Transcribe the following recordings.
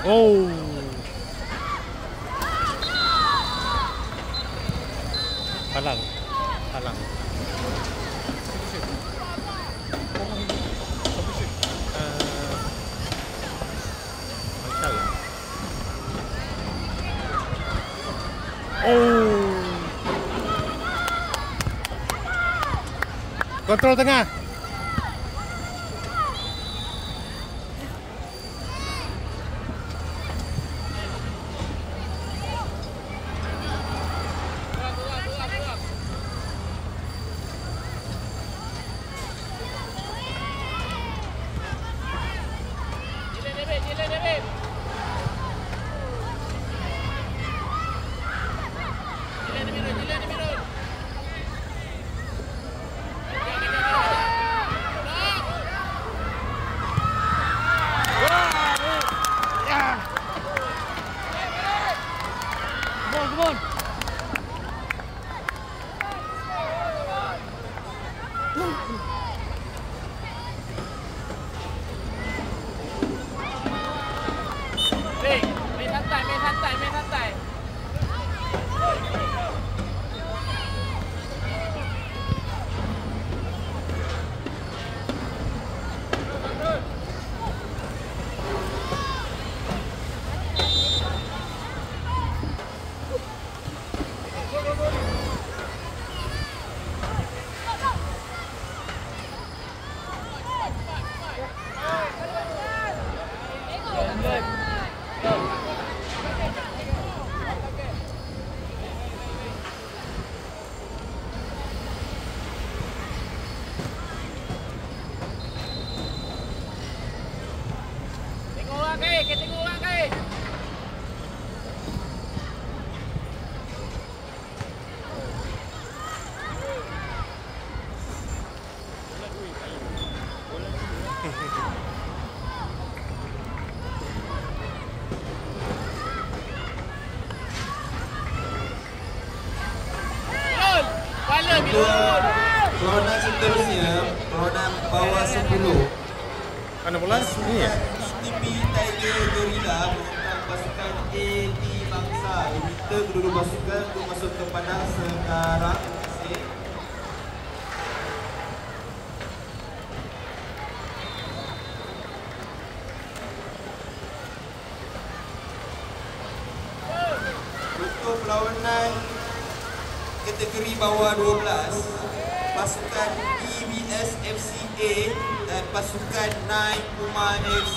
Oh. Halang. Halang. Oh. Kontrol tengah. Come on. Main santai. Tengok orang ke. Peronan seterusnya, peronan bawah 10. Mana bola? Ini ya? TP Tiger Gorilla menentang pasukan AD Bangsa. Diminta kedua pasukan untuk masuk ke padang sekarang. Untuk perlawanan kategori bawah 12, pasukan EBS FCA dan pasukan 9 Puma FC.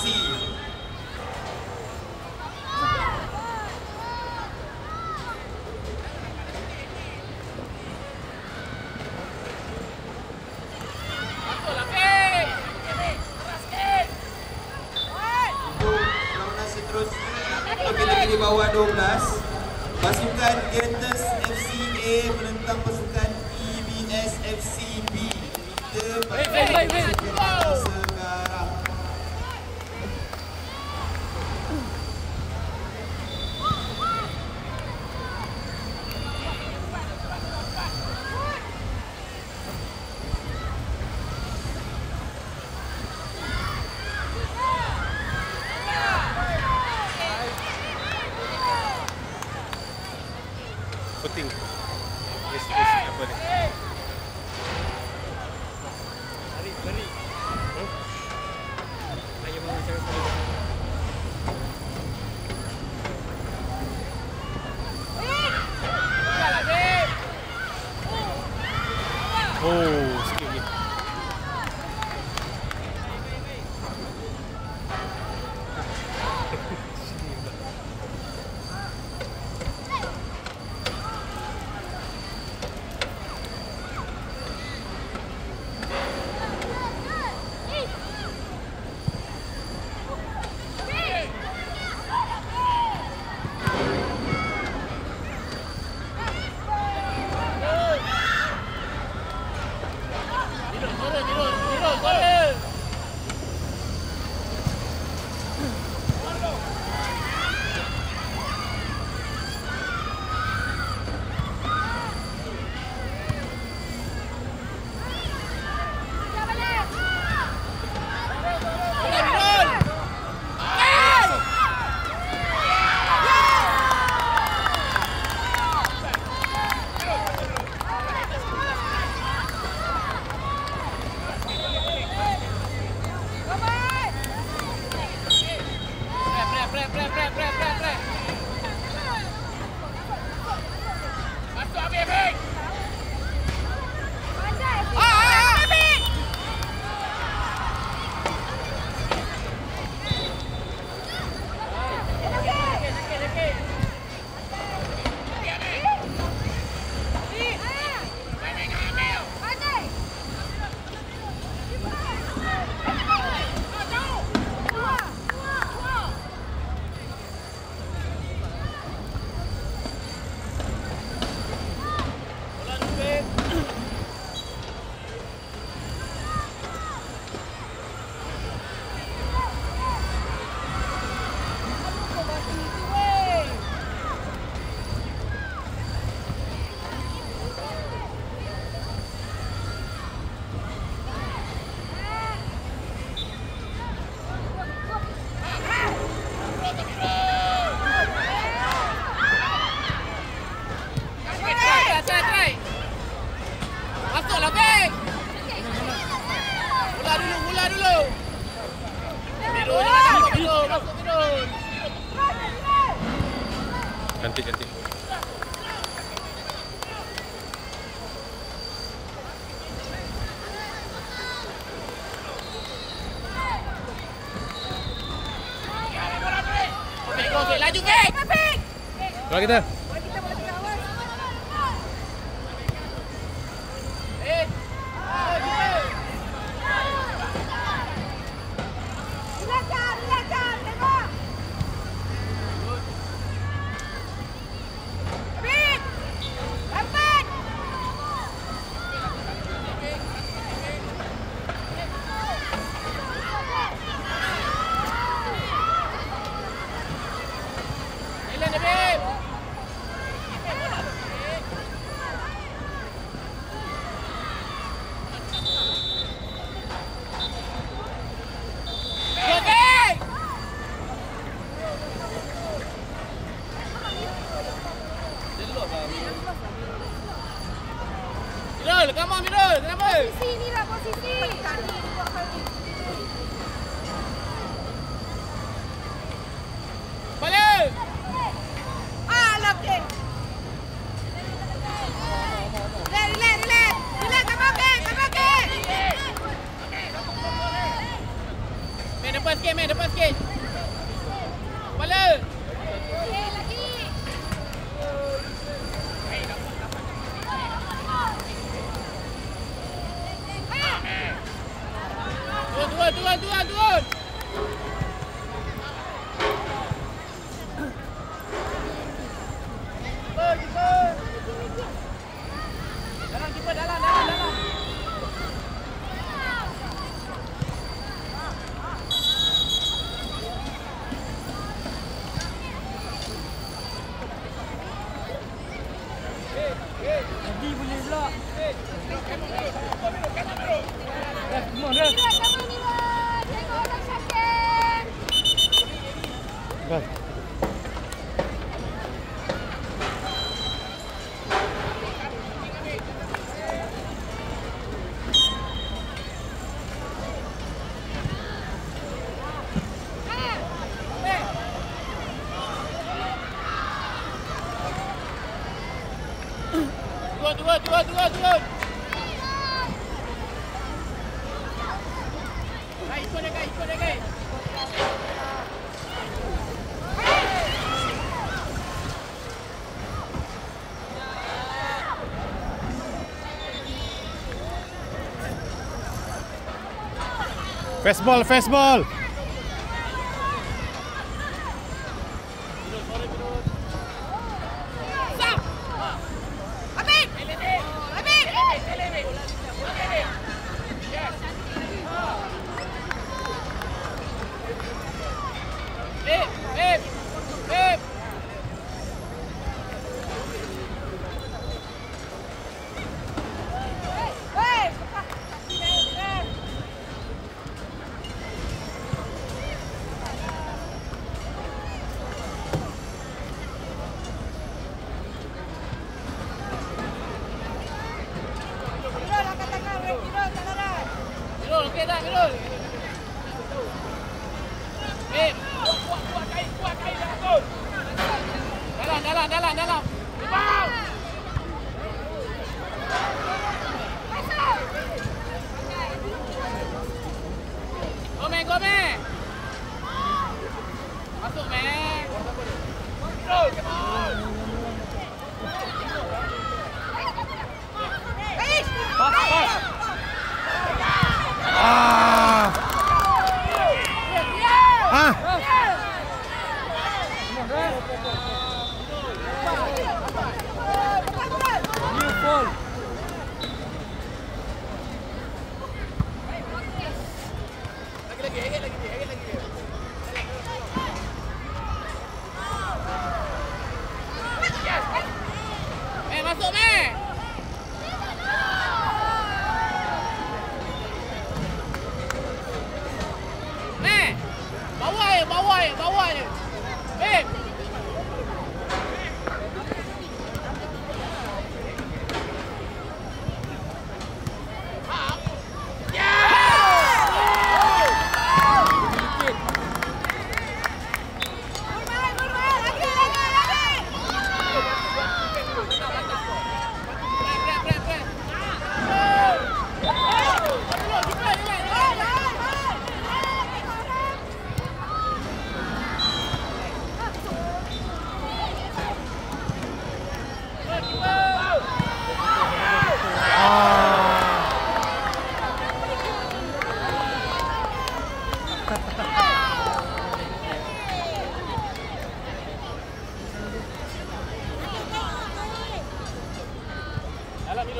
Untuk perlawanan seterusnya, kategori bawah 12, pasukan Gators FCA menentang pasukan EBS FCB. Kita sekarang. Puting. Apa ni? Beri. Ayo mau cakap dulu. Oh, sikit lagi. Cantik. Laju, Fik! Bola kita. Mirul, come on Mirul, kenapa? Posisi ni lah, posisi. Balik! Okey. Relax. Relax, come on. Main depan sikit. Balik! Okey, lagi. Turun! Dalam keeper, dalam. Lagi boleh pula. Come on, Mirul, come on, Mirul. Tengok orang sakit. Kan. Turun. Ikut dia, guys. Fast ball. Sam. Habib. Beb. Hei. Mirul, angkat tangan. Mirul, tak larat. Mirul, okey dah, Mirul. Beb. Kuat kain dah betul. Dalam. Lepas. Gome. Masuk, man. Mirul, come on. Pas. Masuk, man. Bawah je. Beb.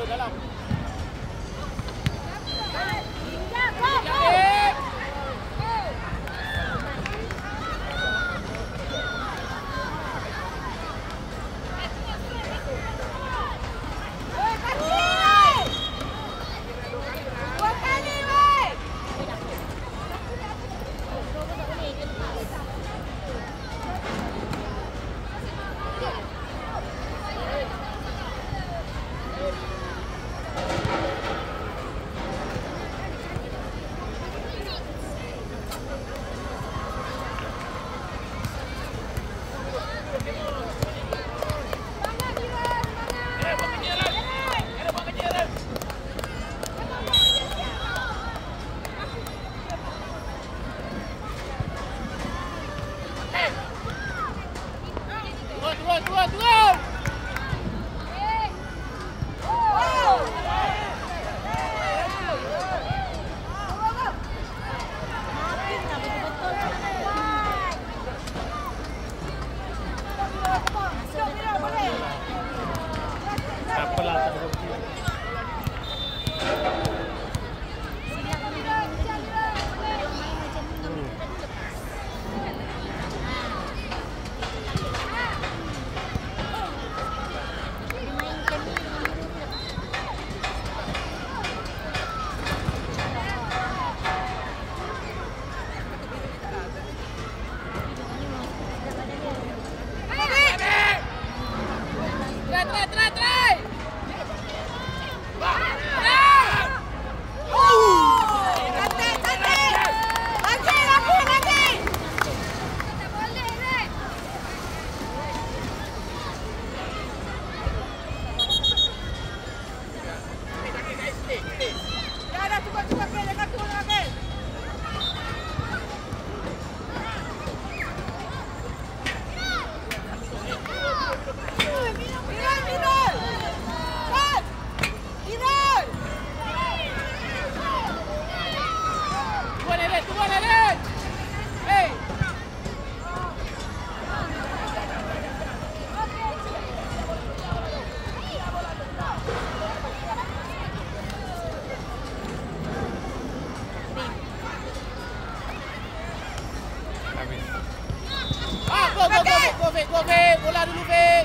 Go, Fik. Bola dulu, Fik.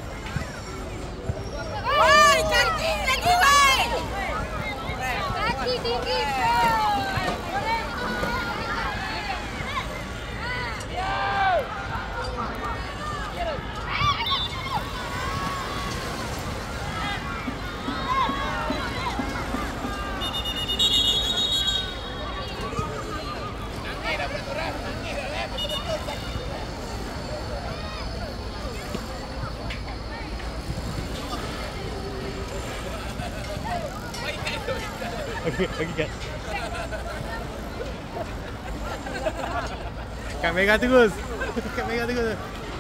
Oi, kaki lagi, Fik. Kaki tinggi, Bagi kat. Kamera terus. Kamera terus.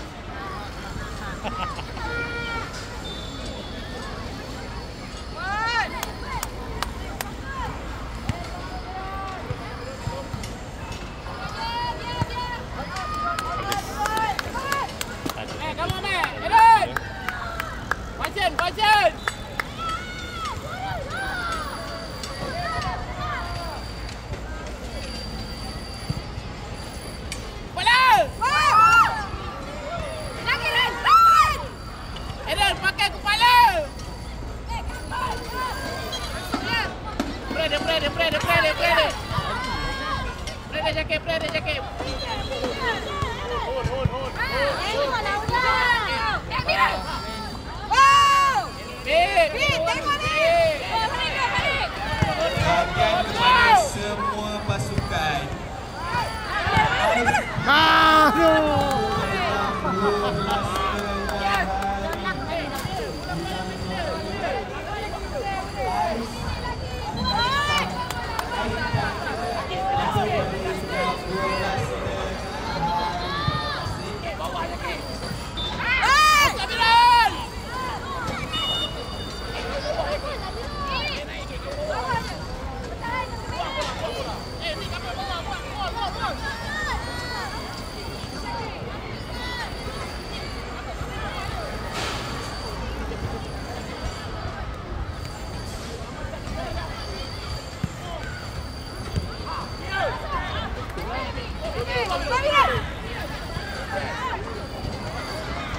Come on, man. Eden. Watch it. Play the jacket. Bahagian kepada semua pasukan.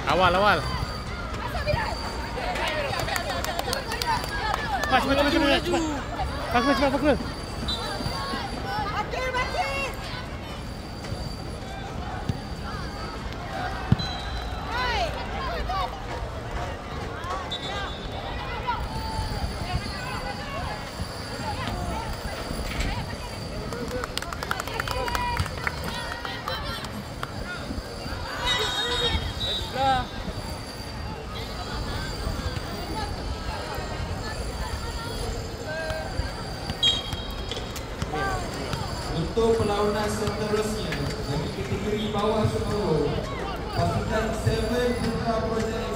Awal. Cepat. Pakul. Untuk perlawanan seterusnya bagi kategori bawah 10, pasukan 7 Putra Project